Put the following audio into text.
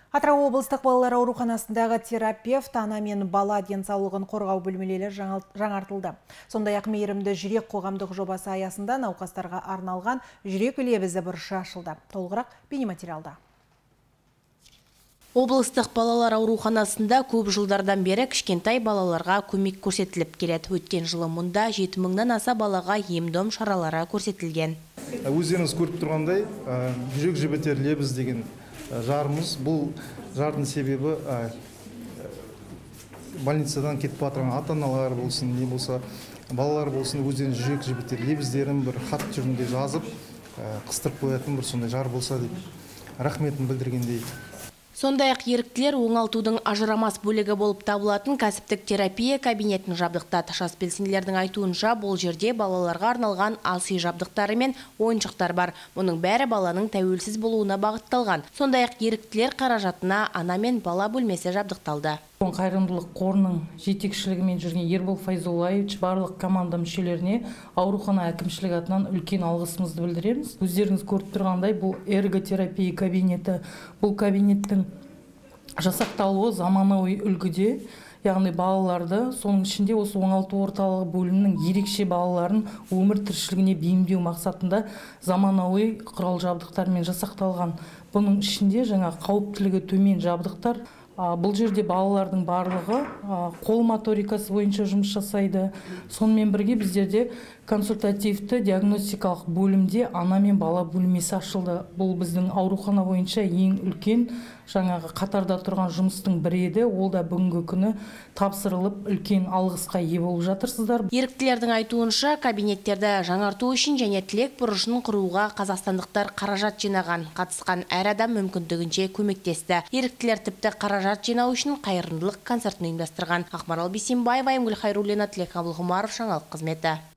Атырау облыстық балалар ауруханасындағы терапевт ана мен бала денсаулығын қорғау бөлмелері жаңартылды. Сондай-ақ мейірімді жүрек қоғамдық жобасы аясында науқастарға арналған жүрек лебізі бұрышы ашылды. Толығырақ бейнематериалда. Облыстық балалар ауруханасында көп жылдардан бері кішкентай балаларға көмек көрсетіліп келеді. Өткен жылы мұнда 7 мыңнан аса балаға ем-дом шаралары көрсетілген. Өздеріңіз көріп тұрғандай, жүрек жібітер лебіз деген жарымыз. Бұл жардың себебі больницадан кетіп батырған ата-аналар болсын, не болса, балалар болсын, өздерінің жүрек жібітер лебіздерін бір хат түрінде жазып, қыстырып қоятын бір сондай жар болса деп рахметін білдіргендей. Сондай-ақ еріктілер оңалтудың ажырамас бөлігі болып табылатын кәсіптік терапия кабинетін жабдықтады. Жас белсенділердің айтуынша, бұл жерде балаларға арналған ас үй жабдықтары мен ойыншықтар бар. Мұның бәрі баланың тәуелсіз болуына бағытталған. Сондай-ақ еріктілер қаражатына ана мен бала бөлмесі жабдықталды. Қайырымдылық қорының жетекшілігімен жүрген Ербол Файзуллаевич барлық команда мүшелеріне аурухана әкімшілік атынан үлкен алғысымызды білдіреміз. Өздеріңіз көріп тұрғандай, бұл эрготерапия кабинеті. Бұл кабинеттің жасақталуы заманауи үлгіде, яғни балаларды, соның ішінде осы оңалту орталығы бөлімінің ерекше балаларын өмір тіршілігіне бейімдеу мақсатында заманауи құрал жабдықтармен жасақталған. Бұның ішінде жаңа қауіптілігі төмен жабдықтар. Бұл жерде балалардың барлығы қол моторикасы бойынша жұмыс жасайды. Сонымен бірге біздерде консультативті диагностикалық бөлімде ана мен бала бөлмесі ашылды. Бұл біздің аурухана бойынша ең үлкен жаңағы қатарда тұрған жұмыстың бірі еді. Ол да бүгінгі күні тапсырылып үлкен алғысқа ие болып жатырсыздар. Еріктілердің айтуынша, кабинеттерді жаңарту үшін және тілек бұрышын құруға қазақстандықтар қаражат жинаған. Қатысқан әр адам мүмкіндігінше көмектесті. Еріктілер тіпті қаражат жинау үшін қайырымдылық концертін ұйымдастырған. Ақмарал Бейсенбаева, Айымгүл Хайруллина, Тілек Абылғұмаров, жаңалық қызметі.